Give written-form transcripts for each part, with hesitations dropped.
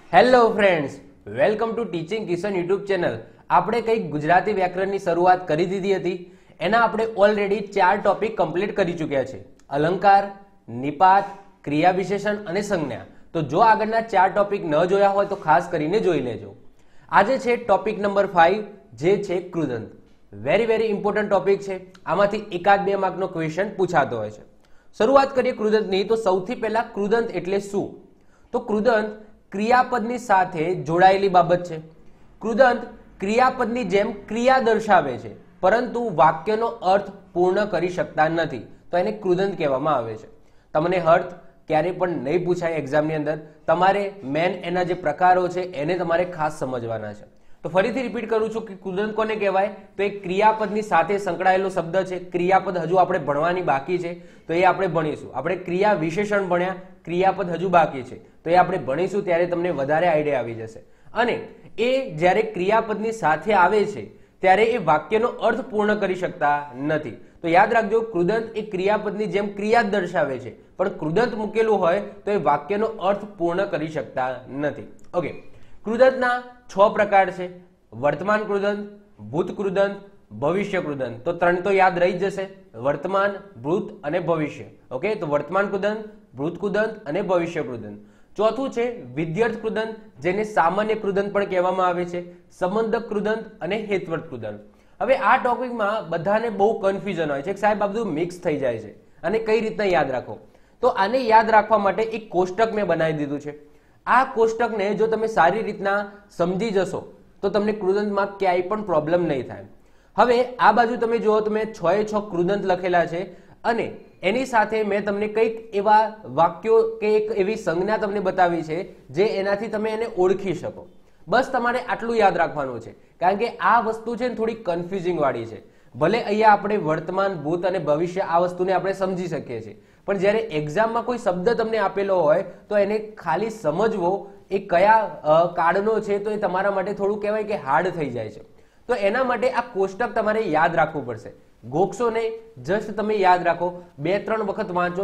Hello friends, welcome to teaching Kishan YouTube channel. આપણે કંઈક ગુજરાતી વ્યાકરણની શરૂઆત કરી દીધી હતી, એના આપણે ઓલરેડી 4 ટોપિક કમ્પ્લીટ કરી ચૂક્યા છે। અલંકાર, નિપાત, ક્રિયા વિશેષણ અને સંજ્ઞા। તો જો આગળના 4 ટોપિક ન જોયા હોય તો ખાસ કરીને જોઈ લેજો। આજે છે ટોપિક નંબર 5, જે છે કૃદંત। વેરી ઇમ્પોર્ટન્ટ ટોપિક છે। આમાંથી એકાદ બે માર્કનો ક્વેશ્ચન પૂછાતો હોય છે। શરૂઆત કરીએ કૃદંતની। તો સૌથી પહેલા કૃદંત એટલે શું? તો કૃદંત ક્રિયાપદની સાથે જોડાયેલી બાબત છે। કૃદંત ક્રિયાપદની જેમ ક્રિયા દર્શાવે છે, પરંતુ વાક્યનો અર્થ પૂર્ણ કરી શકતા નથી, તો એને કૃદંત કહેવામાં આવે છે। તમને અર્થ ક્યારે પણ નહીં પૂછાય એક્ઝામની અંદર, તમારે મેન એના જે પ્રકારો છે એને તમારે ખાસ સમજવાના છે। તો ફરીથી રિપીટ કરું છું કે કૃદંત કોને કહેવાય? તો એ ક્રિયાપદની સાથે સંકળાયેલો શબ્દ છે। ક્રિયાપદ હજુ આપણે ભણવાની બાકી છે, તો એ આપણે ભણીશું। આપણે ક્રિયા વિશેષણ ભણ્યા, ક્રિયાપદ હજુ બાકી છે, તો એ આપણે ભણીશું ત્યારે તમને વધારે આઈડિયા આવી જશે। અને એ જ્યારે ક્રિયાપદની સાથે આવે છે ત્યારે એ વાક્યનો અર્થ પૂર્ણ કરી શકતા નથી। તો યાદ રાખજો, કૃદંત એ ક્રિયાપદની જેમ ક્રિયા જ દર્શાવે છે, પણ કૃદંત મૂકેલું હોય તો એ વાક્યનો અર્થ પૂર્ણ કરી શકતા નથી। ઓકે, કૃદંતના 6 પ્રકાર છે: વર્તમાન કૃદંત, ભૂત કૃદંત, ભવિષ્ય કૃદંત। તો 3 તો યાદ રહી જ જશે, વર્તમાન, ભૂત અને ભવિષ્ય। ઓકે, તો વર્તમાન કૃદંત, ભૂત કૃદંત અને ભવિષ્ય કૃદંત। ચોથું છે વિધ્યર્થ કૃદંત, જેને સામાન્ય કૃદંત પણ કહેવામાં આવે છે, સંબંધક કૃદંત અને હેતવર્ત કૃદંત। હવે આ ટોપિકમાં બધાને બહુ કન્ફ્યુઝન હોય છે કે સાહેબ આ બધું મિક્સ થઈ જાય છે અને કઈ રીતના યાદ રાખો? તો આને યાદ રાખવા માટે એક કોષ્ટક મેં બનાવી દીધું છે। આ કોષ્ટકને જો તમે સારી રીતના સમજી જશો તો તમને કૃદંતમાં ક્યાંય પણ પ્રોબ્લેમ નહીં થાય। હવે આ બાજુ તમે જુઓ તો મેં 6 એ 6 કૃદંત લખેલા છે, અને એની સાથે મેં તમને કંઈક એવા વાક્યો કે એક એવી સંજ્ઞા તમને બતાવી છે જે એનાથી તમે એને ઓળખી શકો। બસ તમારે આટલું યાદ રાખવાનું છે, કારણ કે આ વસ્તુ છે ને થોડી કન્ફ્યુઝિંગ વાળી છે। ભલે અહીંયા આપણે વર્તમાન, ભૂત અને ભવિષ્ય આ વસ્તુને આપણે સમજી શકીએ છીએ, પણ જ્યારે એક્ઝામમાં કોઈ શબ્દ તમને આપેલો હોય તો એને ખાલી સમજવો એ કયા કાળનો છે તો એ તમારા માટે થોડું કહેવાય કે હાર્ડ થઈ જાય છે। તો એના માટે આ કોષ્ટક તમારે યાદ રાખવું પડશે। ગોખશો નહીં, જસ્ટ તમે યાદ રાખો, 2-3 વખત વાંચો,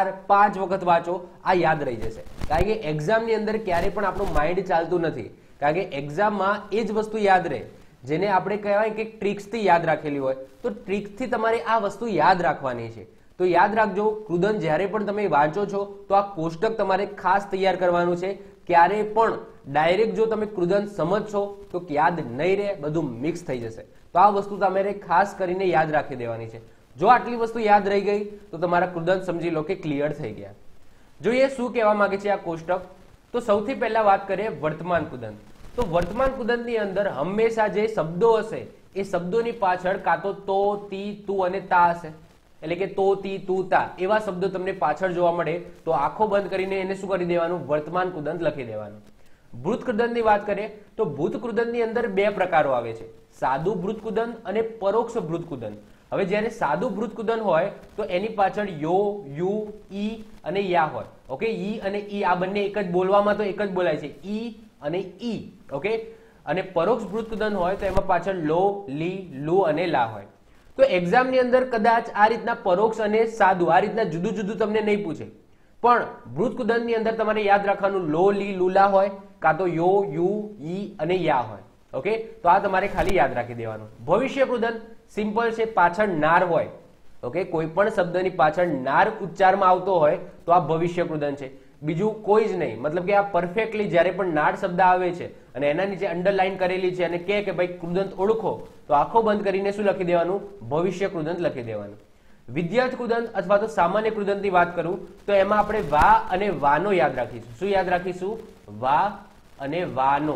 4-5 વખત વાંચો, આ યાદ રહી જશે। કારણ કે એક્ઝામની અંદર ક્યારે પણ આપણું માઇન્ડ ચાલતું નથી, કારણ કે એક્ઝામમાં એ જ વસ્તુ યાદ રહે જેને આપણે કહેવાય કે ટ્રિક્સથી યાદ રાખેલી હોય, તો ટ્રિક્સથી તમારે આ વસ્તુ યાદ રાખવાની છે। તો યાદ રાખજો, કૃદંત જ્યારે પણ તમે વાંચો છો તો આ કોષ્ટક તમારે ખાસ તૈયાર કરવાનું છે। ક્યારે પણ ડાયરેક્ટ જો તમે કૃદંત સમજશો તો યાદ નહીં રહે, બધું મિક્સ થઈ જશે। તો આ વસ્તુ તમારે ખાસ કરીને યાદ રાખી દેવાની છે। જો આટલી વસ્તુ યાદ રહી ગઈ તો તમારા કૃદંત સમજી લો કે ક્લિયર થઈ ગયા। જોઈએ શું કહેવા માંગે છે આ કોષ્ટક। તો સૌથી પહેલા વાત કરીએ વર્તમાન કૃદંત। તો વર્તમાન કૃદંતની અંદર હંમેશા જે શબ્દો હશે એ શબ્દોની પાછળ કાં તો, તી, તું અને તા હશે, એટલે કે તો, તી, તું, તા એવા શબ્દો તમને પાછળ જોવા મળે તો આંખો બંધ કરીને એને શું કરી દેવાનું? વર્તમાન કૃદંત લખી દેવાનું। ભૂત કૃદંતની વાત કરીએ તો ભૂત કૃદંતની અંદર 2 પ્રકારો આવે છે, સાદું ભૂત કૃદંત અને પરોક્ષ ભૂત કૃદંત। હવે જ્યારે સાદું ભૂત કૃદંત હોય તો એની પાછળ યો, યુ, ઈ અને યા હોય। ઓકે, ઈ અને ઈ આ બંને એક જ બોલવામાં તો એક જ બોલાય છે, ઈ અને ઈ। ઓકે, અને પરોક્ષ ભૂત કૃદંત હોય તો એમાં પાછળ લો, લી, લુ અને લા હોય। તો એક્ઝામની અંદર કદાચ આ રીતના પરોક્ષ અને સાદું આ રીતના જુદું જુદું તમને નહીં પૂછે, પણ ભૂત કૃદંતની અંદર તમારે યાદ રાખવાનું લો, લી, લુલા હોય, કાં તો યો, યુ, ઈ અને યા હોય। ઓકે, તો આ તમારે ખાલી યાદ રાખી દેવાનું। ભવિષ્ય કૃદંત સિમ્પલ છે, પાછળ નાર હોય। ઓકે, કોઈ પણ શબ્દની પાછળ નાર ઉચ્ચારમાં આવતો હોય તો આ ભવિષ્ય કૃદંત છે, બીજું કોઈ જ નહીં। મતલબ કે આ પરફેક્ટલી જ્યારે પણ નાર શબ્દ આવે છે અને એના નીચે અંડરલાઈન કરેલી છે અને કે ભાઈ કૃદંત ઓળખો, તો આંખો બંધ કરીને શું લખી દેવાનું? ભવિષ્ય કૃદંત લખી દેવાનું। વિધ્યર્થ કૃદંત અથવા તો સામાન્ય કૃદંતની વાત કરું તો એમાં આપણે વા અને વાનો યાદ રાખીશું। શું યાદ રાખીશું? વા અને વાનો।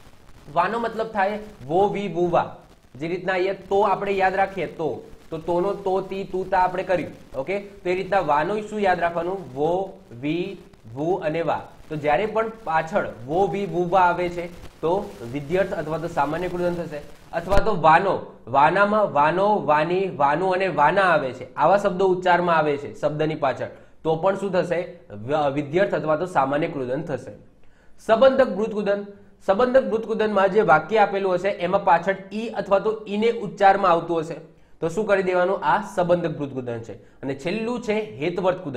વાનો મતલબ થાય વો, વી, વુ, વા। જે રીતના અહીંયા તો આપણે યાદ રાખીએ તો તોનો તો, તી, તું, તા આપણે કર્યું। ઓકે, તો એ રીતના વાનો શું યાદ રાખવાનું? વો, વી, વુ અને વા। તો જ્યારે પણ પાછળ વો, વી, વુ, વા આવે છે તો વિધ્યર્થ અથવા તો સામાન્ય કૃદંત થશે। અથવા તો વાનો, વાનામાં વાનો, વાની, વાનું અને વાના આવે છે, આવા શબ્દો ઉચ્ચારમાં આવે છે શબ્દની પાછળ, તો પણ શું થશે? વિધ્યર્થ અથવા તો સામાન્ય કૃદંત થશે। સંબંધક ભૂત કૃદંત। સંબંધક ભૂત કૃદંતમાં જે વાક્ય આપેલું હશે એમાં પાછળ ઈ અથવા તો ઈને ઉચ્ચારમાં આવતું હશે તો શું કરી દેવાનું? આ સંબંધક ભૂત કૃદંત છે। અને છેલ્લું છે હેતવર્ત કૃદંત।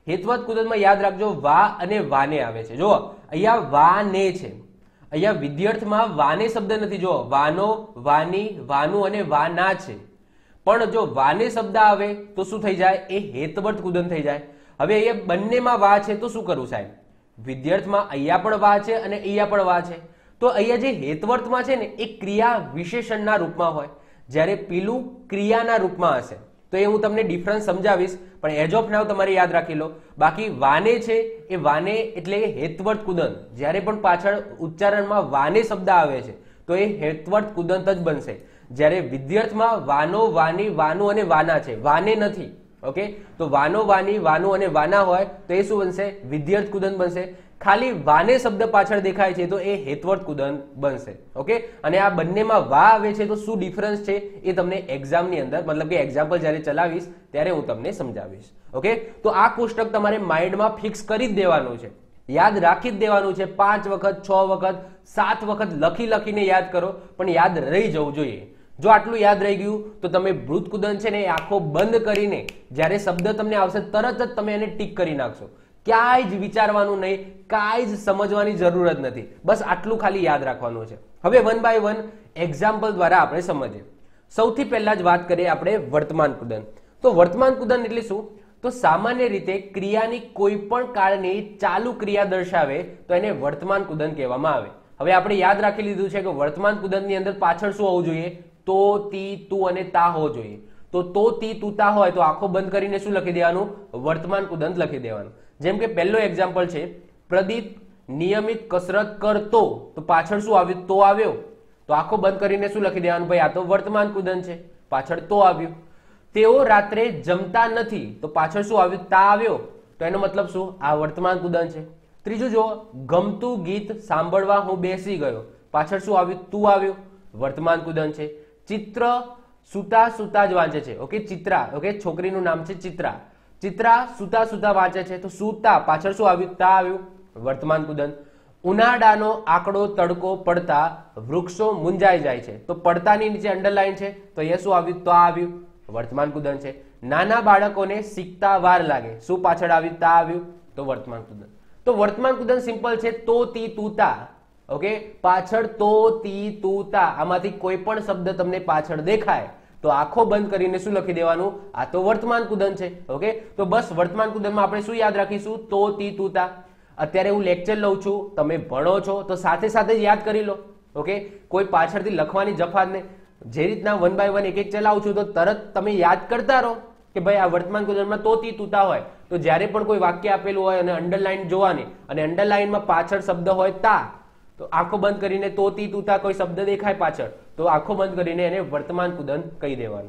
હેતવત કુદનમાં યાદ રાખજો વા અને વાને આવે છે. જો અહીંયા વાને છે, અહીંયા વિદ્યાર્થમાં વાને શબ્દ નથી. જો વાનો, વાની, વાનું અને વાના છે, પણ જો વાને શબ્દ આવે તો શું થઈ જાય? એ હેતવત કુદન થઈ જાય. હવે અહીંયા બંનેમાં વા છે તો શું કરવું સાહેબ? વિદ્યાર્થમાં અહીંયા પણ વા છે અને અહીંયા પણ વા છે, તો અહીંયા જે હેતવર્તમાં છે ને એ ક્રિયા વિશેષણના રૂપમાં હોય, જ્યારે પેલું ક્રિયાના રૂપમાં હશે. તો એ હું તમને ડિફરન્સ સમજાવીશ, પણ એજ ઓફ નાવ તમારે યાદ રાખી લો. બાકી વાને છે એ વાને એટલે હેતવર્ત કુદંત. જ્યારે પણ પાછળ ઉચ્ચારણમાં વાને શબ્દ આવે છે તો એ હેતવર્ત કુદંત જ બનશે. જ્યારે વિદ્યાર્થમાં વાનો, વાની, વાનું અને વાના છે, વાને નથી. ઓકે, તો વાનો, વાની, વાનું અને વાના હોય તો એ શું બનશે? વિદ્યાર્થ કુદંત બનશે. ખાલી વાને શબ્દ પાછળ દેખાય છે તો એ હેતવર્ત કુદંત બનશે. ઓકે, અને આ બંનેમાં વા આવે છે તો શું ડિફરન્સ છે એ તમને એક્ઝામની અંદર, મતલબ કે એક્ઝામ્પલ જ્યારે ચલાવીશ ત્યારે હું તમને સમજાવીશ. ઓકે, તો આ કોષ્ટક તમારે માઇન્ડમાં ફિક્સ કરી જ દેવાનું છે, યાદ રાખી જ દેવાનું છે. 5 વખત, 6 વખત, 7 વખત લખીને યાદ કરો, પણ યાદ રહી જવું જોઈએ. જો આટલું યાદ રહી ગયું તો તમે ભૃત કુદન છે ને એ આંખો બંધ કરીને જ્યારે શબ્દ તમને આવશે તરત જ તમે એને ટીક કરી નાખશો. ક્યાંય જ વિચારવાનું નહીં, કાંઈ જ સમજવાની જરૂર જ નથી. બસ આટલું ખાલી યાદ રાખવાનું છે. હવે વન બાય વન એક્ઝામ્પલ દ્વારા આપણે સમજીએ. સૌથી પહેલા જ વાત કરીએ આપણે વર્તમાન કુદન. તો વર્તમાન કુદન એટલે શું? તો સામાન્ય રીતે ક્રિયાની કોઈ પણ કાળની ચાલુ ક્રિયા દર્શાવે તો એને વર્તમાન કુદન કહેવામાં આવે. હવે આપણે યાદ રાખી લીધું છે કે વર્તમાન કુદનની અંદર પાછળ શું હોવું જોઈએ? તો, તી, તું અને તા હોવો જોઈએ. તો, તી, તું, તા હોય તો આંખો બંધ કરીને શું લખી દેવાનું? વર્તમાન કુદંત લખી દેવાનું. જેમ કે પહેલો એક્ઝામ્પલ છે, પ્રદીપ નિયમિત કસરત કરતો, તો પાછળ શું આવ્યું? તો આવ્યો. તો આંખો બંધ કરીને શું લખી દેવાનું? ભાઈ આ તો વર્તમાન કુદંત છે, પાછળ તો આવ્યું. તેઓ રાત્રે જમતા નથી, તો પાછળ શું આવ્યું? તા આવ્યો. તો એનો મતલબ શું? આ વર્તમાન કુદંત છે. ત્રીજું જો, ગમતું ગીત સાંભળવા હું બેસી ગયો, પાછળ શું આવ્યું? તું આવ્યું. વર્તમાન કુદંત છે. ચિત્ર સુતા સુતા જ વાંચે છે. ઓકે, ચિત્રા, ઓકે, છોકરીનું નામ છે ચિત્રા. ચિત્રા સુતા સુતા વાંચે છે, તો સુતા પાછળ શું આવ્યું? તા આવ્યું. વર્તમાન કુદંત. ઉનાળાનો આકડો તડકો પડતા વૃક્ષો મુંજાઈ જાય છે, તો પડતાની નીચે અંડરલાઈન છે તો અહીંયા શું આવ્યું? તો આવ્યું. વર્તમાન કુદંત છે. નાના બાળકોને શીખતા વાર લાગે, શું પાછળ આવ્યું? તા આવ્યું. તો વર્તમાન કુદંત. તો વર્તમાન કુદંત સિમ્પલ છે, તો, તી, તું, તા. ઓકે, પાછળ તો, તી, તું, તા, આમાંથી કોઈ પણ શબ્દ તમને પાછળ દેખાય તો આંખો બંધ કરીને શું લખી દેવાનું? આ તો વર્તમાન કુદંત છે. ઓકે, તો બસ વર્તમાન કુદંતમાં આપણે શું યાદ રાખીશું? તો, તી, તું, તા. અત્યારે હું લેક્ચર લઉં છું, તમે ભણો છો તો સાથે સાથે જ યાદ કરી લો. ઓકે, કોઈ પાછળથી લખવાની જફાત ને, જે રીતના વન બાય વન એક એક ચલાવું છું તો તરત તમે યાદ કરતા રહો કે ભાઈ આ વર્તમાન કુદંતમાં તો, તી, તું, તા હોય તો જ્યારે પણ કોઈ વાક્ય આપેલું હોય અને અંડરલાઈન જોવાની અને અંડરલાઈનમાં પાછળ શબ્દ હોય તા, તો આંખો બંધ કરીને તો, તી, તું, તા કોઈ શબ્દ દેખાય પાછળ તો આંખો બંધ કરીને એને વર્તમાન કુદંત કહી દેવાનું.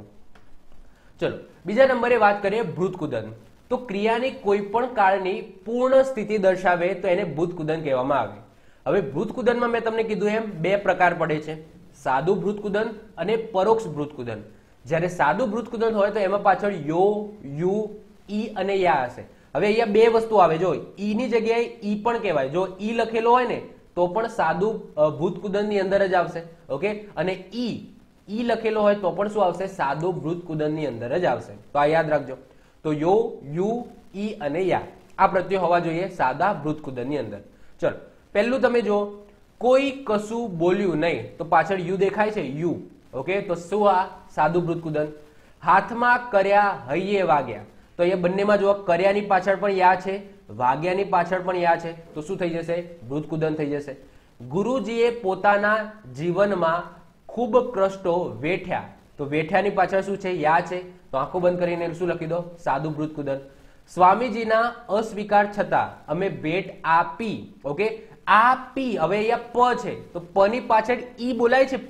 ચલો બીજા નંબરે વાત કરીએ ભૃત કુદંત. તો ક્રિયાની કોઈ પણ કાળની પૂર્ણ સ્થિતિ દર્શાવે તો એને ભૃત કુદંત કહેવામાં આવે. હવે ભૃત કુદંતમાં મેં તમને કીધું એમ બે પ્રકાર પડે છે, સાદું ભૃત કુદંત અને પરોક્ષ ભૃત કુદંત. જ્યારે સાદું ભૃત કુદંત હોય તો એમાં પાછળ યો, યુ, ઈ અને યા હશે. હવે અહીંયા બે વસ્તુ આવે, જો ઈ ની જગ્યાએ ઈ પણ કહેવાય. જો ઈ લખેલો હોય ને તો પણ સાદું ભૃત કુદંત ની અંદર જ આવશે. ઓકે, અને ઈ લખેલો હોય તો પણ શું આવશે? સાદું ભૃત કુદંત ની અંદર જ આવશે. તો આ યાદ રાખજો. તો યો, યુ, ઈ અને યા આ પ્રત્યય હોવા જોઈએ સાદા ભૃત કુદંત ની અંદર. ચલો પહેલું તમે જો, કોઈ કશું બોલ્યું નહીં, તો પાછળ યુ દેખાય છે, યુ. ઓકે, તો શું આ? સાદું ભૃત કુદંત. હાથમાં કર્યા હૈયે વાગ્યા, તો અહીંયા બંનેમાં જો કર્યાની પાછળ પણ યા છે, વાગ્યાની પાછળ પણ યા છે, તો શું થઈ જશે? ભૃત કુદંત થઈ જશે. ગુરુજીએ પોતાના જીવનમાં ખૂબ કષ્ટો વેઠ્યા, તો વેઠ્યાની પાછળ શું છે? યા છે, તો આંખો બંધ કરીને શું લખી દો? સાદું ભૃત કુદંત. સ્વામીજીના અસ્વીકાર છતાં અમે ભેટ આપી. ઓકે, આપી. હવે અહીંયા પ છે તો પ ની પાછળ ઈ બોલાય છે,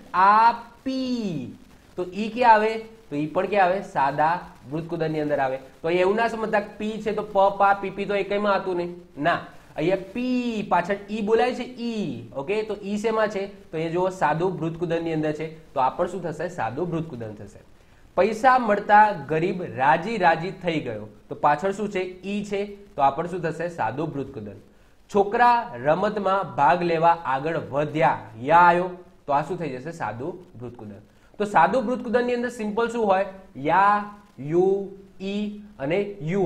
આપી, તો ઈ ક્યાં આવે? તો ઈ પણ ક્યાં આવે? સાદા ભૃત કુદંત ની અંદર આવે. તો એવું ના સમજતા પી છે તો પ, પા, પીપી તો એકમાં હતું નહીં. ના, અહીંયા પી પાછળ ઈ બોલાય છે, ઈ. ઓકે, તો ઈ શેમાં છે? તો એ જો સાદું ભૃત કુદંત ની અંદર છે, તો આ પણ શું થશે? સાદું ભૃત કુદંત થશે. પૈસા મળતા ગરીબ રાજી રાજી થઈ ગયો, તો પાછળ શું છે? ઈ છે, તો આ પણ શું થશે? સાદું ભૃત કુદંત. છોકરા રમતમાં ભાગ લેવા આગળ વધ્યા, યા આવ્યો, તો આ શું થઈ જશે? સાદું ભૃત કુદંત. તો સાદું ભૃત કુદંત ની અંદર સિમ્પલ શું હોય? યા, યુ, ઈ અને યુ હોય.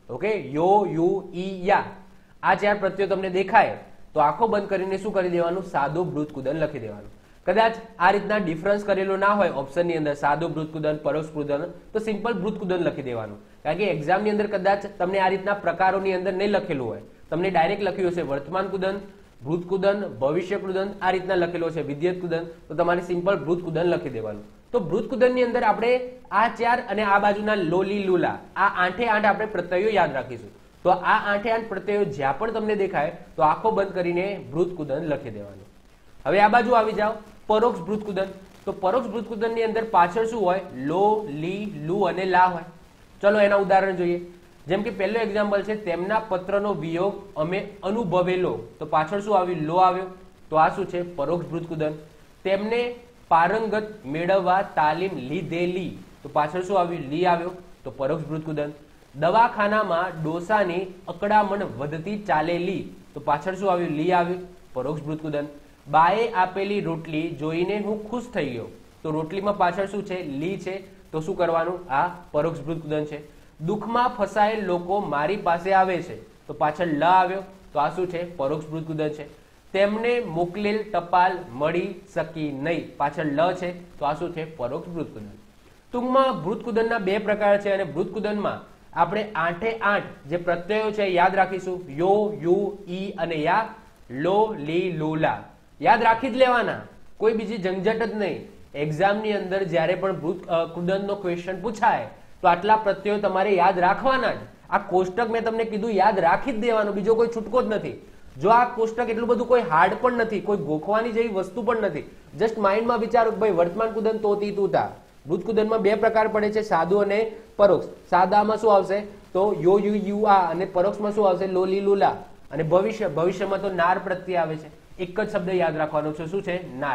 ઓકે, યો, યુ, ઈ, યા, આ 4 પ્રત્યયો તમને દેખાય તો આંખો બંધ કરીને શું કરી દેવાનું? સાદું બ્રુતકુદન લખી દેવાનું. કદાચ આ રીતના ડિફરન્સ કરેલો ના હોય ઓપ્શનની અંદર, સાદું બ્રુતકુદન, પરોક્ષ બ્રુતકુદન, તો સિમ્પલ બ્રુતકુદન લખી દેવાનું. કારણ કે એક્ઝામની અંદર કદાચ તમને આ રીતના પ્રકારોની અંદર નહીં લખેલું હોય, તમને ડાયરેક્ટ લખ્યું હશે વર્તમાન કુદન, ભૂતકુદન, ભવિષ્ય કુદન, આ રીતના લખેલો છે વિદ્યુત કુદન, તો તમારે સિમ્પલ ભૂતકુદન લખી દેવાનું. તો ભૂતકુદનની અંદર આપણે આ 4 અને આ બાજુના લોલી, લુલા, આ 8 આપણે પ્રત્યયો યાદ રાખીશું. તો આ 8 પ્રત્યયો જ્યાં પણ તમને દેખાય તો આંખો બંધ કરીને ભૂતકુદન લખી દેવાનું. હવે આ બાજુ આવી જાઓ, પરોક્ષ ભૂતકુદન. તો પરોક્ષ ભૂતકુદનની અંદર પાછળ શું હોય? લો, લી, લુ અને લા હોય. ચલો એના ઉદાહરણ જોઈએ. જેમ કે પહેલો એક્ઝામ્પલ છે, તેમના પત્રનો વિયોગ અમે અનુભવેલો, તો પાછળ શું આવ્યું? લો આવ્યો, તો આ શું છે? પરોક્ષ ભૂતકુદન. તેમને પારંગત મેળવવા તાલીમ લીધેલી, તો પાછળ શું આવ્યું? લી આવ્યો, તો પરોક્ષ ભૂતકુદન. દવાખાનામાં ડોસાની અકળામણ વધતી ચાલેલી, તો પાછળ શું આવ્યું? લી આવ્યું, પરોક્ષ ભૂતકુદન. બાએ આપેલી રોટલી જોઈને હું ખુશ થઈ ગયો, તો રોટલીમાં પાછળ શું છે? લી છે, તો શું કરવાનું? આ પરોક્ષ ભૂતકુદન છે. દુઃખમાં ફસાયેલ લોકો મારી પાસે આવે છે, તો પાછળ લ આવ્યો, તો આ શું છે? પરોક્ષ ભૂતકુદન છે. તેમને મોકલેલ ટપાલ મળી શકી નહીં, પાછળ લ છે, તો આ શું છે? પરોક્ષ ભૂતકુદન. ટૂંકમાં ભૂતકુદનના 2 પ્રકાર છે અને ભૂતકુદનમાં આપણે 8 જે પ્રત્યયો છે યાદ રાખીશું. યો, યુ, ઈ અને યા, લો, લી, લુ, લા યાદ રાખી જ લેવાના, કોઈ બીજી ઝંઝટ જ નહીં. એક્ઝામની અંદર જ્યારે પણ ભૂતકુદનનો ક્વેશ્ચન પૂછાય તો આટલા પ્રત્યયો તમારે યાદ રાખવાના જ. આ કોષ્ટક મેં તમને કીધું યાદ રાખી જ દેવાનું, બીજો કોઈ છૂટકો જ નથી. જો આ કોષ્ટક એટલું બધું કોઈ હાર્ડ પણ નથી, કોઈ ગોખવાની જેવી વસ્તુ પણ નથી. જસ્ટ માઇન્ડમાં વિચારો કે ભાઈ વર્તમાન કુદન, તોતી, તુતા. ભૂતકુદનમાં 2 પ્રકાર પડે છે, સાદું અને પરોક્ષ. સાદામાં શું આવશે? તો યો, યુ, યુ, આ, અને પરોક્ષમાં શું આવશે? લો, લી, લુ, લા. અને ભવિષ્યમાં તો નાર પ્રત્યય આવે છે. એક જ શબ્દ યાદ રાખવાનો છે, શું છે? નાર.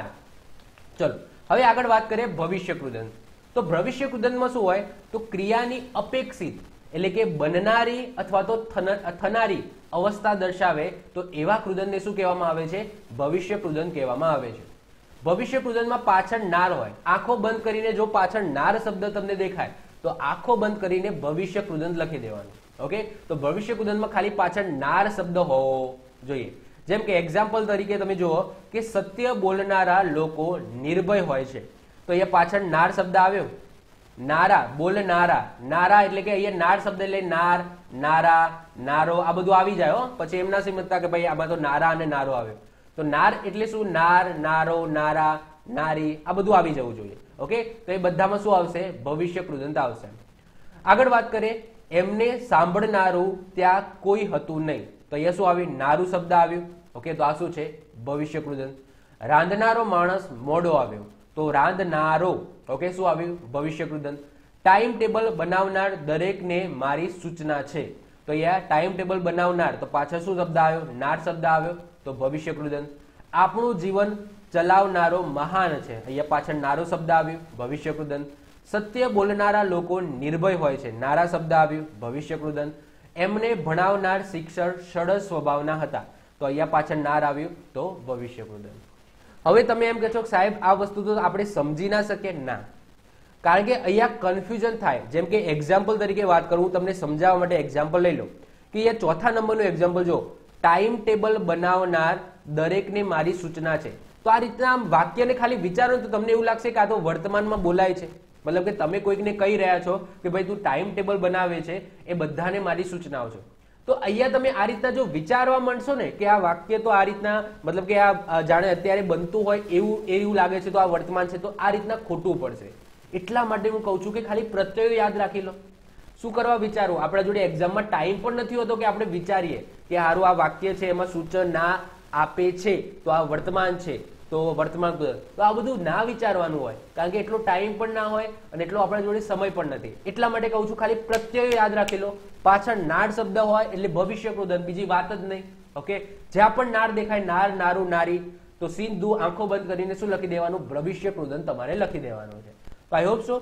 ચલો હવે આગળ વાત કરીએ ભવિષ્ય કુદન. તો ભવિષ્ય કુદનમાં શું હોય? તો ક્રિયાની અપેક્ષિત એટલે કે બનનારી અથવા તો થનારી અવસ્થા દર્શાવે તો એવા કૃદનને શું કહેવામાં આવે છે? ભવિષ્ય કૃદન કહેવામાં આવે છે. ભવિષ્ય કૃદનમાં પાછળ નાર હોય. આંખો બંધ કરીને જો પાછળ નાર શબ્દ તમને દેખાય તો આંખો બંધ કરીને ભવિષ્ય કૃદન લખી દેવાનું. ઓકે, તો ભવિષ્ય કૃદનમાં ખાલી પાછળ નાર શબ્દ હોવો જોઈએ. જેમ કે એક્ઝામ્પલ તરીકે તમે જુઓ કે સત્ય બોલનારા લોકો નિર્ભય હોય છે, તો અહીંયા પાછળ નાર શબ્દ આવ્યો. નારા, બોલનારા, નારા એટલે કે અહીંયા નાર શબ્દ એટલે નાર, નારા, નારો આ બધું આવી જાય. પછી એમ ના સમજતા કે ભાઈ આમાં તો નારા અને નારો આવ્યો. તો નાર એટલે શું? નાર, નારો, નારા, નારી આ બધું આવી જવું જોઈએ. ઓકે, તો એ બધામાં શું આવશે? ભવિષ્ય કૃદંત આવશે. આગળ વાત કરીએ, એમને સાંભળનારું ત્યાં કોઈ હતું નહીં, તો અહીંયા શું આવ્યું? નારું શબ્દ આવ્યું. ઓકે, તો આ શું છે? ભવિષ્ય કૃદંત. રાંધનારો માણસ મોડો આવ્યો, તો રાંધનારો. ઓકે, શું આવ્યું? ભવિષ્ય કૃદંત. ટાઈમ ટેબલ બનાવનાર દરેકને મારી સૂચના છે, તો અહીંયા ટાઈમ ટેબલ બનાવનાર, તો પાછળ શું શબ્દ આવ્યો? નાર શબ્દ આવ્યો, તો ભવિષ્ય કૃદંત. આપણું જીવન ચલાવનારો મહાન છે, અહીંયા પાછળ નારો શબ્દ આવ્યો, ભવિષ્ય કૃદંત. સત્ય બોલનારા લોકો નિર્ભય હોય છે, નારા શબ્દ આવ્યું, ભવિષ્ય કૃદંત. એમને ભણાવનાર શિક્ષક સરળ સ્વભાવના હતા, તો અહીંયા પાછળ નાર આવ્યું, તો ભવિષ્ય કૃદંત. હવે તમે એમ કહેશો કે સાહેબ આ વસ્તુ તો આપણે સમજી ના શકીએ. ના, કારણ કે અહીંયા કન્ફ્યુઝન થાય. જેમ કે એક્ઝામ્પલ તરીકે વાત કરું, તમને સમજાવવા માટે એક્ઝામ્પલ લઈ લો કે અહીંયા 4થા નંબરનું એક્ઝામ્પલ જો, ટાઈમ ટેબલ બનાવનાર દરેકને મારી સૂચના છે. તો આ રીતના વાક્યને ખાલી વિચારો તો તમને એવું લાગશે કે આ તો વર્તમાનમાં બોલાય છે. મતલબ કે તમે કોઈકને કહી રહ્યા છો કે ભાઈ તું ટાઈમ ટેબલ બનાવે છે, એ બધાને મારી સૂચનાઓ છે. તો અહીંયા તમે આ રીતના જો વિચારવા માંડશો ને કે આ વાક્ય તો આ રીતના મતલબ કે આ જાણે અત્યારે બનતું હોય એવું લાગે છે, તો આ વર્તમાન છે, તો આ રીતના ખોટું પડશે. એટલા માટે હું કહું છું કે ખાલી પ્રત્યયો યાદ રાખી લો. શું કરવા વિચારો? આપણા જોડે એક્ઝામમાં ટાઈમ પણ નથી હોતો કે આપણે વિચારીએ કે હારું આ વાક્ય છે એમાં સૂચના આપે છે તો આ વર્તમાન છે, તો વર્તમાન, તો આ બધું ના વિચારવાનું હોય, કારણ કે એટલો ટાઈમ પણ ના હોય અને એટલો આપણા જોડે સમય પણ નથી. એટલા માટે કહું છું ખાલી પ્રત્યયો યાદ રાખી લો. પાછળ નાર શબ્દ હોય એટલે ભવિષ્ય કૃદંત, બીજી વાત જ નહીં. ઓકે, જ્યાં પણ નાર દેખાય, નાર, નારું, નારી, તો સીધું આંખો બંધ કરીને શું લખી દેવાનું? ભવિષ્ય કૃદંત તમારે લખી દેવાનું છે. તો આઈ હોપ સો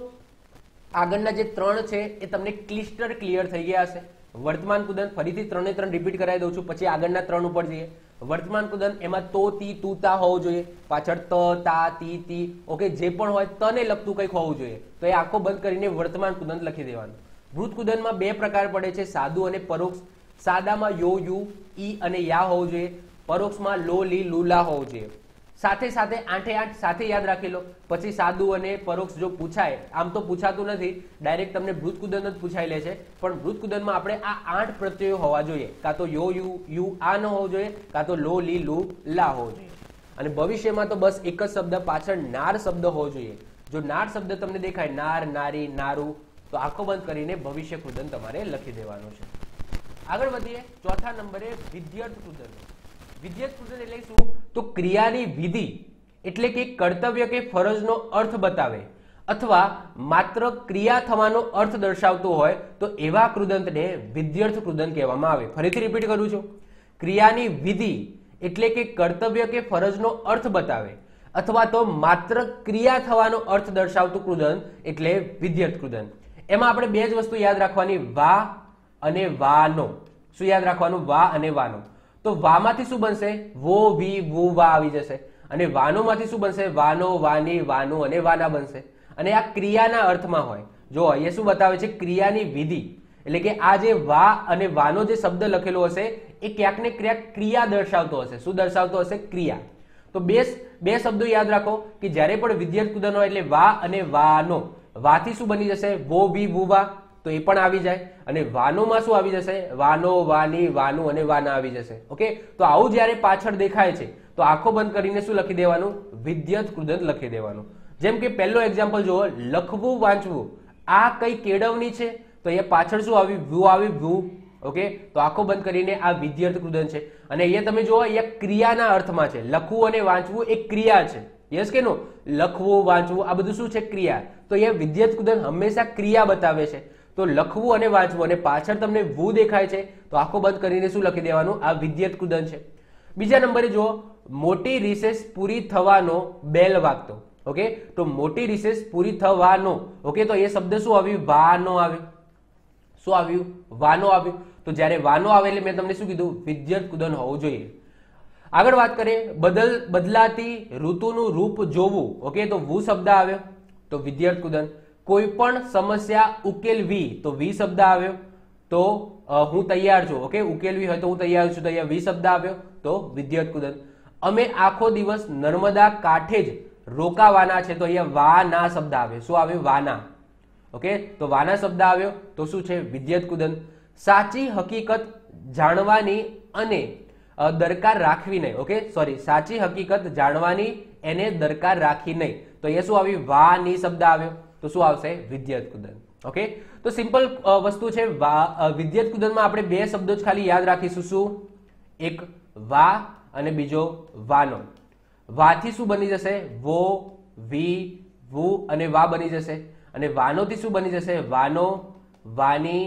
આગળના જે 3 છે એ તમને ક્લિયર થઈ ગયા હશે. વર્તમાન કૃદંત ફરીથી 3 રિપીટ કરાવી દઉં છું, પછી આગળના 3 ઉપર જઈએ. વર્તમાન કૃદંત એમાં તો, તી, તું, તા હોવું જોઈએ, પાછળ ત, તા, તી, તી. ઓકે, જે પણ હોય તને લગતું કંઈક હોવું જોઈએ, તો એ આંખો બંધ કરીને વર્તમાન કૃદંત લખી દેવાનું. ભૃતકુદનમાં બે પ્રકાર પડે છે, સાદું અને પરોક્ષ. સાદામાં યો, યુ, ઈ અને યા હોવું જોઈએ. પરોક્ષમાં લો, લી, લુલા હોવું જોઈએ. સાથે સાથે 8 8 સાથે યાદ રાખી લો. પછી સાદું અને પરોક્ષ જો પૂછાય, આમ તો પૂછાતું નથી, ડાયરેક્ટ તમને ભૃતકુદન જ પૂછાઈ લે છે, પણ ભૃતકુદનમાં આપણે આ 8 પ્રત્યયો હોવા જોઈએ. કાં તો યો, યુ, યુ આ ન હોવો જોઈએ, કાં તો લો, લી, લુ, લા હોવો જોઈએ. અને ભવિષ્યમાં તો બસ એક જ શબ્દ પાછળ નાર શબ્દ હોવો જોઈએ. જો નાર શબ્દ તમને દેખાય, નાર, નારી, નારું, તો આંખો બંધ કરીને ભવિષ્ય કૃદન તમારે લખી દેવાનું છે. આગળ વધીએ. ચોથા નંબરે વિધ્યર્થ કૃદન. વિધ્યર્થ કૃદન એટલે શું? તો ક્રિયાની વિધિ એટલે કે કર્તવ્ય કે ફરજનો અર્થ બતાવે અથવા માત્ર ક્રિયા થવાનો અર્થ દર્શાવતું હોય તો એવા કૃદંતને વિધ્યર્થ કૃદન કહેવામાં આવે. ફરીથી રિપીટ કરું છું. ક્રિયાની વિધિ એટલે કે કર્તવ્ય કે ફરજનો અર્થ બતાવે અથવા તો માત્ર ક્રિયા થવાનો અર્થ દર્શાવતું કૃદન એટલે વિધ્યર્થ કૃદન. એમાં આપણે બે જ વસ્તુ યાદ રાખવાની, વા અને વાનો. શું યાદ રાખવાનું? વા અને વાનો. તો વામાંથી શું બનશે? વો, વી, વુ, વા આવી જશે. અને વાનો માંથી શું બનશે? વાનો, વાની, વાનું અને વાના બનશે. અને આ ક્રિયાના અર્થમાં હોય. જો અહીંયા શું બતાવે છે? ક્રિયાની વિધિ. એટલે કે આ જે વા અને વાનો જે શબ્દ લખેલો હશે એ ક્યાંક ને ક્યાંક ક્રિયા દર્શાવતો હશે. શું દર્શાવતો હશે? ક્રિયા. તો બે શબ્દો યાદ રાખો કે જ્યારે પણ વિધ્યર્થ કૃદન હોય એટલે વા અને વાનો. વાથી શું બની જશે? વો, વી, વુ, વા, તો એ પણ આવી જાય. અને વાનોમાં શું આવી જશે? વાનો, વાની, વાનું અને વાના આવી જશે. ઓકે, તો આવું જ્યારે પાછળ દેખાય છે તો આંખો બંધ કરીને શું લખી દેવાનું? વિધ્યર્થ કૃદન લખી દેવાનું. જેમ કે પહેલો એક્ઝામ્પલ જુઓ, લખવું, વાંચવું. આ કઈ કેળવણી છે? તો અહીંયા પાછળ શું આવ્યું? વ્યુ આવ્યું, વ્યુ. ઓકે, તો આંખો બંધ કરીને આ વિધ્યર્થ કૃદન છે. અને અહીંયા તમે જુઓ, અહીંયા ક્રિયાના અર્થમાં છે. લખવું અને વાંચવું એક ક્રિયા છે. યસ કે નો? લખવું, વાંચવું આ બધું શું છે? ક્રિયા. તો અહીંયા વિધ્યર્થ કૃદન હંમેશા ક્રિયા બતાવે છે. તો લખવું અને વાંચવું અને પાછળ તમને વુ દેખાય છે તો આંખો બંધ કરીને શું લખી દેવાનું? આ વિધ્યર્થ કૃદન છે. બીજા નંબરે જુઓ, મોટી રિસેસ પૂરી થવાનો બેલ વાગતો. ઓકે, તો મોટી રિસેસ પૂરી થવાનો. ઓકે, તો એ શબ્દ શું આવ્યું? વાનો આવ્યું. શું આવ્યું? વાનો આવ્યું. તો જ્યારે વાનો આવે એટલે મેં તમને શું કીધું? વિધ્યર્થ કૃદન હોવું જોઈએ. આગળ વાત કરીએ, બદલાતી ઋતુનું રૂપ જોવું. ઓકે, તો વુ શબ્દ આવ્યો તો વિધ્યર્થ કૃદન. કોઈ પણ સમસ્યા ઉકેલવી તો વી શબ્દ આવ્યો તો હું તૈયાર છું. ઓકે, ઉકેલવી હોય તો હું તૈયાર છું, તો અહીંયા વી શબ્દ આવ્યો તો વિધ્યર્થ કૃદન. અમે આખો દિવસ નર્મદા કાંઠે જ રોકાવાના છે તો અહીંયા વાના શબ્દ આવ્યો. શું આવ્યો? વાના. ઓકે, તો વાના શબ્દ આવ્યો તો શું છે? વિધ્યર્થ કૃદન. સાચી હકીકત જાણવાની અને દરકાર રાખવી નહીં. ઓકે, સોરી, સાચી હકીકત જાણવાની એને દરકાર રાખી નહીં તો અહીંયા શું આવ્યું? વાની શબ્દ આવ્યો તો શું આવશે? વિધ્યર્થ કૃદન. ઓકે, તો સિમ્પલ વસ્તુ છે. વિધ્યર્થ કૃદનમાં આપણે બે શબ્દો જ ખાલી યાદ રાખીશું. શું? એક વા અને બીજો વાનો. વાથી શું બની જશે? વો, વી, વુ અને વા બની જશે. અને વાનોથી શું બની જશે? વાનો, વાની,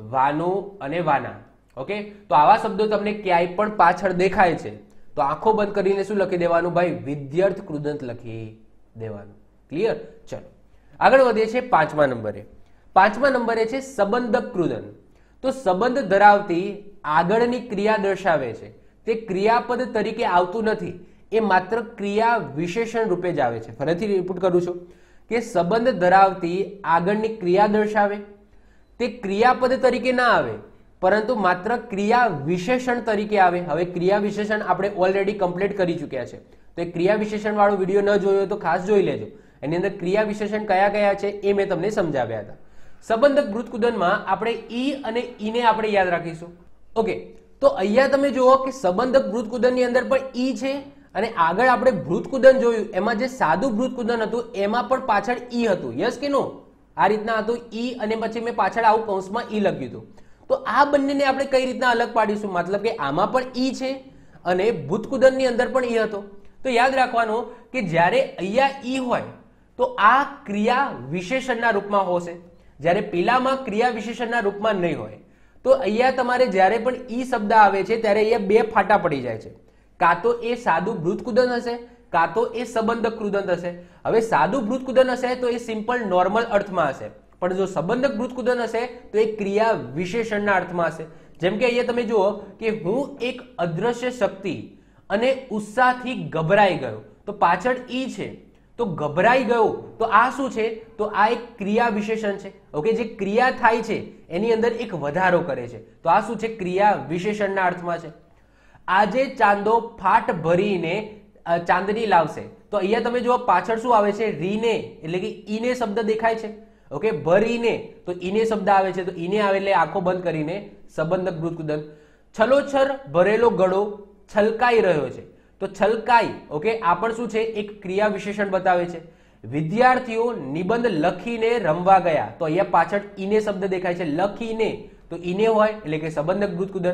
વાનું અને વાના. ઓકે, તો આવા શબ્દો તમને ક્યાંય પણ પાછળ દેખાય છે તો આંખો બંધ કરીને શું લખી દેવાનું? ભાઈ વિધ્યર્થ કૃદંત લખી દેવાનું. ક્લિયર? ચલો આગળ વધીએ છીએ પાંચમા નંબરે. પાંચમા નંબરે છે સંબંધક કૃદન. તો સંબંધ ધરાવતી આગળની ક્રિયા દર્શાવે છે. તે ક્રિયાપદ તરીકે આવતું નથી, એ માત્ર ક્રિયા વિશેષણ રૂપે જ આવે છે. ફરીથી રિપીટ કરું છું કે સંબંધ ધરાવતી આગળની ક્રિયા દર્શાવે, તે ક્રિયાપદ તરીકે ના આવે પરંતુ માત્ર ક્રિયા વિશેષણ તરીકે આવે. હવે ક્રિયા વિશેષણ આપણે ઓલરેડી કમ્પ્લીટ કરી ચૂક્યા છે, તો એ ક્રિયા વિશેષણ વાળો વિડીયો ન જોયો તો ખાસ જોઈ લેજો. એની અંદર ક્રિયા વિશેષણ કયા કયા છે એ મેં તમને સમજાવ્યા હતા. સંબંધક વૃત્તકૃદનમાં આપણે ઈ અને ઈને આપણે યાદ રાખીશું. ઓકે, તો અહીંયા તમે જુઓ કે સંબંધક વૃત્તકૃદનની અંદર પણ ઈ છે અને આગળ આપણે વૃત્તકૃદન જોયું એમાં જે સાદું વૃત્તકૃદન હતું એમાં પણ પાછળ ઈ હતું. યસ કે નો? આ રીતના હતું ઈ અને પછી મેં પાછળ આવું કૌંસમાં ઈ લખ્યું હતું. તો આ બંનેને આપણે કઈ રીતના અલગ પાડીશું? મતલબ કે આમાં પણ ઈ છે અને વૃત્તકૃદનની અંદર પણ ઈ હતો. તો યાદ રાખવાનું કે જ્યારે અહીંયા ઈ હોય તો આ ક્રિયા વિશેષણના રૂપમાં હશે, જ્યારે પેલામાં ક્રિયા વિશેષણના રૂપમાં નહીં હોય. તો અહીંયા તમારે જ્યારે પણ ઈ શબ્દ આવે છે ત્યારે અહીંયા બે ફાટા પડી જાય છે. કાં તો એ સાદું વૃત્તકૃદન હશે, કાં તો એ સંબંધક કૃદન હશે. હવે સાદું વૃત્તકૃદન હશે તો એ સિમ્પલ નોર્મલ અર્થમાં હશે, પણ જો સંબંધક વૃત્તકૃદન હશે તો એ ક્રિયા વિશેષણના અર્થમાં હશે. જેમ કે અહીંયા તમે જુઓ કે હું એક અદ્રશ્ય શક્તિ અને ઉત્સાહથી ગભરાઈ ગયો, તો પાછળ ઈ છે તો ગભરાઈ ગયો, તો આ શું છે? તો આ એક ક્રિયા વિશેષણ છે. ઓકે, જે ક્રિયા થાય છે એની અંદર એક વધારો કરે છે, તો આ શું છે? ક્રિયા વિશેષણના અર્થમાં છે. આજે ચાંદો ફાટ ભરીને ચાંદની લાવશે, તો અહીંયા તમે જુઓ પાછળ શું આવે છે? રીને, એટલે કે ઈને શબ્દ દેખાય છે. ઓકે, ભરીને તો ઈને શબ્દ આવે છે, તો ઈને આવે એટલે આંખો બંધ કરીને સંબંધક વૃત્તકુદન. છલોછર ભરેલો ગળો છલકાઈ રહ્યો છે, તો છલકાઈ, ઓકે, આ પણ શું છે? એક ક્રિયા વિશેષણ બતાવે છે. વિદ્યાર્થીઓ નિબંધ લખીને રમવા ગયા, તો અહીંયા પાછળ ઈને શબ્દ દેખાય છે, લખીને તો ઈને હોય એટલે કે સંબંધક વૃત્તકુદન.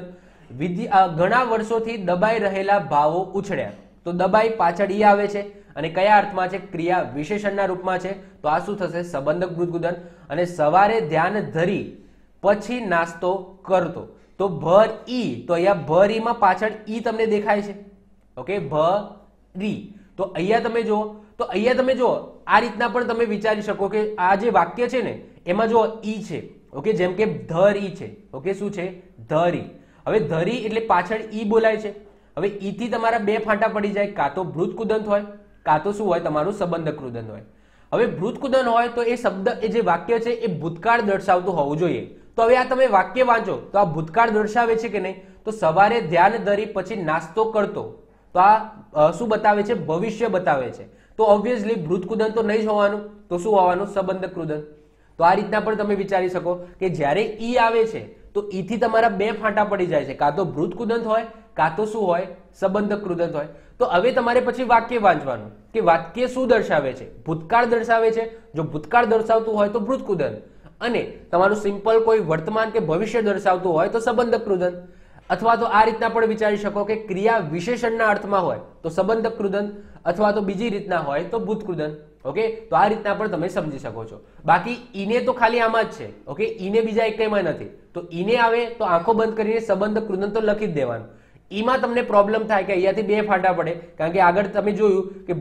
ઘણા વર્ષોથી દબાઈ રહેલા ભાવો ઉછળ્યા, તો દબાઈ પાછળ ઈ આવે છે અને કયા અર્થમાં છે? ક્રિયા વિશેષણના રૂપમાં છે, તો આ શું થશે? સંબંધક વૃત્તકુદન. અને સવારે ધ્યાન ધરી પછી નાસ્તો કરતો, તો ભર ઈ, તો અહીંયા ભર ઈમાં પાછળ ઈ તમને દેખાય છે. ઓકે, ભરી, તો અહીંયા તમે જુઓ, તો અહીંયા તમે જુઓ આ રીતના પણ તમે વિચારી શકો કે આ જે વાક્ય છે ને એમાં જો ઈ છે. ઓકે, જેમ કે ધરી છે. ઓકે, શું છે? ધરી. હવે ધરી એટલે પાછળ ઈ બોલાય છે. હવે ઈ થી તમારા બે ફાંટા પડી જાય, કાં તો વૃત્તકુદંત હોય, કાં તો શું હોય? તમારું સંબંધક કૃદંત હોય. હવે વૃત્તકુદન હોય તો એ શબ્દ, એ જે વાક્ય છે એ ભૂતકાળ દર્શાવતું હોવું જોઈએ. તો હવે આ તમે વાક્ય વાંચો તો આ ભૂતકાળ દર્શાવે છે કે નહીં? તો સવારે ધ્યાન ધરી પછી નાસ્તો કરતો, તો આ શું બતાવે છે? ભવિષ્ય બતાવે છે. તો ઓબ્વિયસલી વૃત્તકુદન તો નહીં જ હોવાનું, તો શું હોવાનું? સંબંધક કૃદંત. તો આ રીતના પણ તમે વિચારી શકો કે જ્યારે ઈ આવે છે તો ઈ થી તમારા બે ફાંટા પડી જાય છે, કાં તો વૃત્તકુદંત હોય, કાં તો શું હોય? સંબંધક કૃદંત હોય. તો હવે તમારે પછી વાક્ય વાંચવાનું કે વાક્ય શું દર્શાવે છે? ભૂતકાળ દર્શાવે છે. જો ભૂતકાળ દર્શાવતું હોય તો વૃત્તકુદંત, અને તમારું સિમ્પલ કોઈ વર્તમાન કે ભવિષ્ય દર્શાવતું હોય તો સંબંધક કૃદંત. અથવા તો આ રીતના પણ વિચારી શકો કે ક્રિયા વિશેષણના અર્થમાં હોય તો સંબંધક કૃદંત, અથવા તો બીજી રીતના હોય તો ભૂતકૃદંત. ઓકે, તો આ રીતના પણ તમે સમજી શકો છો. બાકી ઈને તો ખાલી આમાં જ છે. ઓકે, ઈને બીજા એકમાં નથી. તો ઈને આવે તો આંખો બંધ કરીને સંબંધક કૃદંત તો લખી જ દેવાનું. ઈમાં તમને પ્રોબ્લેમ થાય કે અહીંયાથી બે ફાંટા પડે, કારણ કે આગળ તમે જોયું કે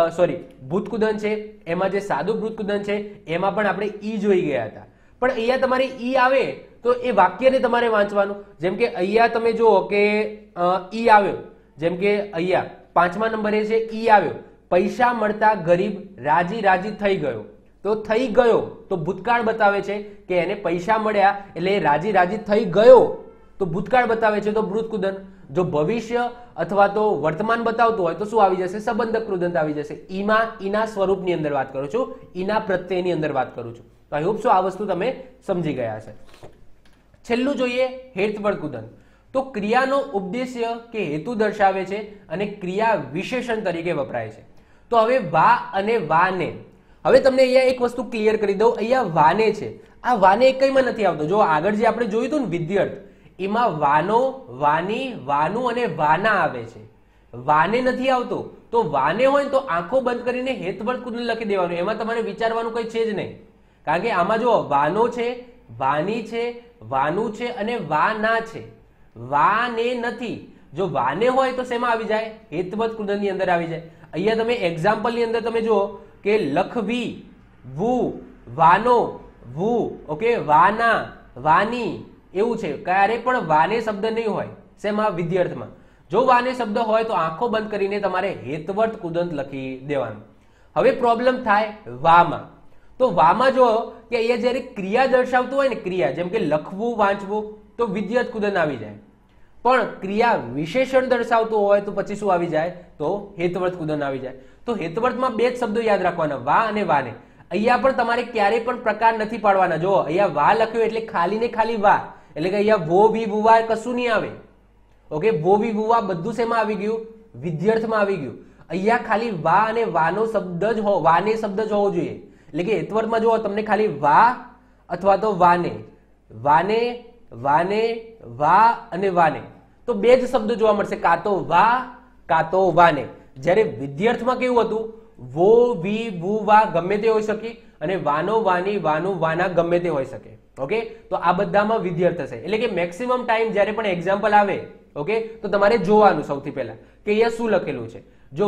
ભૂતકુદન છે, એમાં જે સાદું ભૂતકુદન છે એમાં પણ આપણે ઈ જોઈ ગયા હતા. પણ અહીંયા તમારે ઈ આવે તો એ વાક્યને તમારે વાંચવાનું. જેમ કે અહીંયા તમે જુઓ કે ઈ આવ્યો, જેમ કે અહીંયા 5મા નંબરે છે ઈ આવ્યો, પૈસા મળતા ગરીબ રાજી રાજી થઈ ગયો. તો થઈ ગયો તો ભૂતકાળ બતાવે છે કે એને પૈસા મળ્યા એટલે રાજી રાજી થઈ ગયો, તો ભૂતકાળ બતાવે છે, તો વૃત્તકુદન. જો ભવિષ્ય અથવા તો વર્તમાન બતાવતું હોય તો શું આવી જશે? સંબંધક કૃદંત આવી જશે. ઈમાં ઈના સ્વરૂપની અંદર વાત કરું છું, ઈના પ્રત્યયની અંદર વાત કરું છું. તો આઈ હોપ સો આ વસ્તુ તમે સમજી ગયા છે. છેલ્લું જોઈએ હેતુવર્તકુદંત. તો ક્રિયાનો ઉદ્દેશ્ય કે હેતુ દર્શાવે છે અને ક્રિયા વિશેષણ તરીકે વપરાય છે. તો હવે વા અને વાને, હવે તમને અહીંયા એક વસ્તુ ક્લિયર કરી દઉં. અહીંયા વાને છે, આ વાને એકમાં નથી આવતો. જો આગળ જે આપણે જોયું હતું ને વિદ્યાર્થ, એમાં વાનો, વાની, વાનું અને વાના આવે છે. વાને નથી આવતો. તો વાને હોય તો આંખો બંધ કરીને હેતુવર્તકુદંત લખી દેવાનું. એમાં તમારે વિચારવાનું કઈ છે જ નહીં, કારણ કે આમાં જો વાનો છે, વાની છે, વાનું છે અને વાના છે. વાને નથી. જો વાને હોય તો શેમાં આવી જાય? હેતુવર્તકુદંત ની અંદર આવી જાય. અહીંયા તમે એક્ઝામ્પલ ની અંદર તમે જુઓ કે લખવી, વુ, વાનો, વુ, ઓકે, વાના, વાની, એવું છે. ક્યારે પણ વાને શબ્દ નહીં હોય શેમાં? વિદ્યાર્થમાં. જો વાને શબ્દ હોય તો આંખો બંધ કરીને તમારે હેતુવર્તકુદંત લખી દેવાનું. હવે પ્રોબ્લેમ થાય વામાં. તો વામાં જો કે અહીંયા જ્યારે ક્રિયા દર્શાવતું હોય ને, ક્રિયા જેમ કે લખવું, વાંચવું, તો વિદ્યાર્થકુદંત આવી જાય. પણ ક્રિયા વિશેષણ દર્શાવતું હોય તો પછી શું આવી જાય? તો હેતુવર્તકુદંત આવી જાય. તો હેતુવર્તમાં બે જ શબ્દો યાદ રાખવાના, વા અને વાને. અહીંયા પણ તમારે ક્યારેય પણ પ્રકાર નથી પાડવાના. જો અહીંયા વા લખ્યું એટલે ખાલી ને ખાલી વા, એટલે કે અહીંયા વો વી વુવા કશું નહીં આવે. ઓકે, વો વી વુવા બધું શેમાં આવી ગયું? વિદ્યાર્થમાં આવી ગયું. અહીંયા ખાલી વા અને વાનો શબ્દ જ હો, વાને શબ્દ જ હોવો જોઈએ. એટલે કે હેતુવર્તમાં જુઓ તમને ખાલી વા અથવા તો વાને, વાને, વાને, વા અને વાને, તો બે જ શબ્દો જોવા મળશે, કાં તો વા કાં તો વાને. જ્યારે વિદ્યાર્થમાં કેવું હતું? વો, વી, વુ, વા ગમે તે હોઈ શકે અને વાનો, વાની, વાનું, વાના ગમે તે હોઈ શકે. ઓકે, તો આ બધામાં વિદ્યાર્થ હશે. એટલે કે મેક્સિમમ ટાઈમ જ્યારે પણ એક્ઝામ્પલ આવે, ઓકે, તો તમારે જોવાનું સૌથી પહેલા કે અહીંયા શું લખેલું છે. જો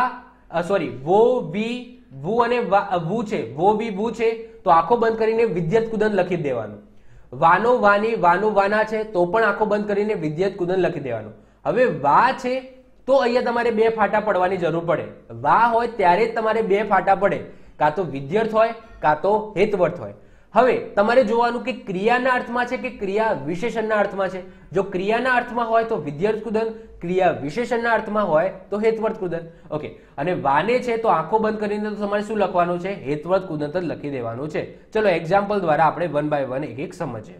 વો, વી, વુ અને વુ છે, વો, વી, વુ છે, તો આંખો બંધ કરીને વિદ્યાર્થકુદંત લખી દેવાનું. વાનો, વાની, વાનું, વાના છે તો પણ આંખો બંધ કરીને વિદ્યાર્થકુદંત લખી દેવાનું. હવે વા છે તો અહીંયા તમારે બે ફાટા પડવાની જરૂર પડે. વા હોય ત્યારે જ તમારે બે ફાટા પડે, કાં તો વિધ્યર્થ હોય કાં તો હેતવર્થ હોય. હવે તમારે જોવાનું કે ક્રિયાના અર્થમાં છે કે ક્રિયા વિશેષણના અર્થમાં છે. જો ક્રિયાના અર્થમાં હોય તો વિધ્યર્થ કૃદંત, ક્રિયા વિશેષણના અર્થમાં હોય તો હેતવર્થ કૃદંત. ઓકે, અને વાને છે તો આંખો બંધ કરીને તો તમારે શું લખવાનું છે? હેતવર્થ કૃદંત જ લખી દેવાનું છે. ચલો એક્ઝામ્પલ દ્વારા આપણે વન બાય વન એક એક સમજીએ.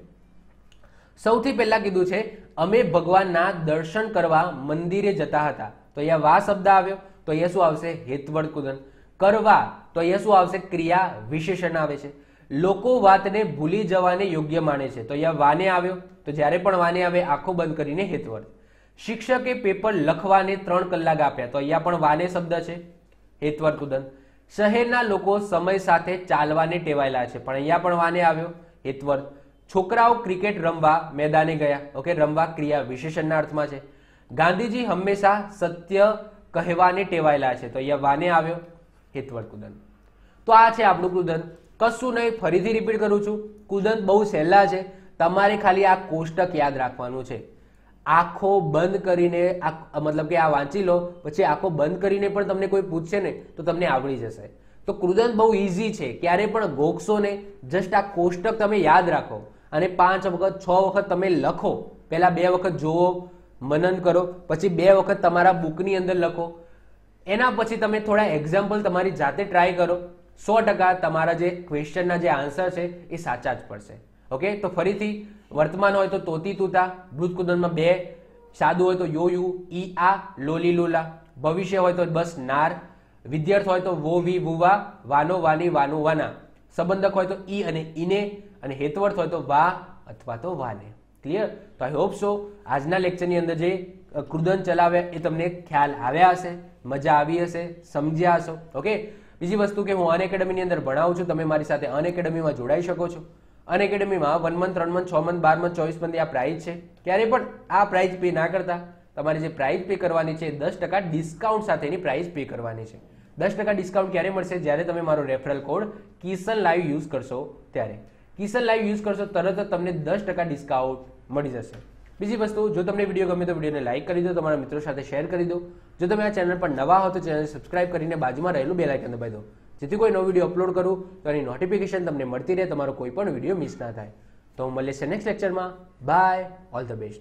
સૌથી પહેલા કીધું છે અમે ભગવાનના દર્શન કરવા મંદિરે જતા હતા. તો અહીંયા વા શબ્દ આવ્યો તો અહીંયા શું આવશે? હેતવર્થ કૃદંત. કરવા તો અહીંયા શું આવશે? ક્રિયા વિશેષણ આવે છે. લોકો વાતને ભૂલી જવાને યોગ્ય માને છે. તો અહીંયા વાને આવ્યો, તો જ્યારે પણ વાને આવે આંખો બંધ કરીને હેતવર્થ. શિક્ષકે પેપર લખવાને 3 કલાક આપ્યા. તો અહીંયા પણ વાને શબ્દ છે, હેતવર્થ કૃદંત. શહેરના લોકો સમય સાથે ચાલવાને ટેવાયેલા છે. પણ અહીંયા પણ વાને આવ્યો, હેતવર્થ. છોકરાઓ ક્રિકેટ રમવા મેદાને ગયા. ઓકે, રમવા ક્રિયા વિશેષણના અર્થમાં છે. ગાંધીજી હંમેશા સત્ય કહેવાને ટેવાયેલા છે. તો અહીંયા વાને આવ્યો, હેતવર્થ કૃદંત. તો આ છે આપણું કૃદંત. કશું નહીં, ફરીથી રિપીટ કરું છું. કૃદંત બહુ સહેલા છે. તમારે ખાલી આ કોષ્ટક યાદ રાખવાનું છે. આંખો બંધ કરીને મતલબ કે આ વાંચી લો, પછી આંખો બંધ કરીને પણ તમને કોઈ પૂછશે ને તો તમને આવડી જશે. તો કૃદંત બહુ ઈઝી છે, ક્યારે પણ ગોખશો ને. જસ્ટ આ કોષ્ટક તમે યાદ રાખો અને 5 વખત 6 વખત તમે લખો. પહેલા 2 વખત જોવો, મનન કરો, પછી 2 વખત તમારા બુકની અંદર લખો. એના પછી તમે થોડા એક્ઝામ્પલ તમારી જાતે ટ્રાય કરો. 100% તમારા જે ક્વેશ્ચનના જે આન્સર છે એ સાચા જ પડશે. ઓકે, તો ફરીથી વર્તમાન હોય તો તોતી તૂતા, વૃત્ત કૃદંતમાં 2, સાદું હોય તો યો યુ, ઈ આ, લોલી લોલા. ભવિષ્ય હોય તો બસ નાર, વિદ્યાર્થ હોય તો વો વી વુવા, વાનો વાની વાનું વાના. સંબંધક હોય તો ઈ અને ઈને, અને હેતવર્થ હોય તો વા અથવા તો વાને. ક્લિયર? તો આઈ હોપ સો આજના લેક્ચરની અંદર જે કૃદંત ચલાવ્યા એ તમને ખ્યાલ આવ્યા હશે, મજા આવી હશે, સમજ્યા હશો. ઓકે, બીજી વસ્તુ કે હું અનએકેડમીની અંદર ભણાવું છું, તમે મારી સાથે અનએકેડમીમાં જોડાઈ શકો છો. અનએકેડમીમાં 1 month, 3 month, 6 month, 12 month, 24 month આ પ્રાઇઝ છે. ક્યારે પણ આ પ્રાઇઝ પે ના કરતા. તમારે જે પ્રાઇઝ પે કરવાની છે 10% ડિસ્કાઉન્ટ સાથેની પ્રાઇઝ પે કરવાની છે. 10% ડિસ્કાઉન્ટ ક્યારે મળશે? જ્યારે તમે મારો referral code Kishan live use કરશો ત્યારે. કિશન લાઈવ યુઝ કરશો તરત જ તમને 10% ડિસ્કાઉન્ટ મળી જશે. બીજી વસ્તુ, જો તમને વિડીયો ગમે તો વિડીયોને લાઈક કરી દો, તમારા મિત્રો સાથે શેર કરી દો. જો તમે આ ચેનલ પર નવા હો તો ચેનલ સબસ્ક્રાઇબ કરીને બાજુમાં રહેલું બેલ આઇકન દબાવી દો, જેથી કોઈ નવો વિડીયો અપલોડ કરું તો એની નોટિફિકેશન તમને મળતી રહે, તમારો કોઈ પણ વિડીયો મિસ ના થાય. તો હું મળીશ નેક્સ્ટ લેક્ચરમાં. Bye, all the best.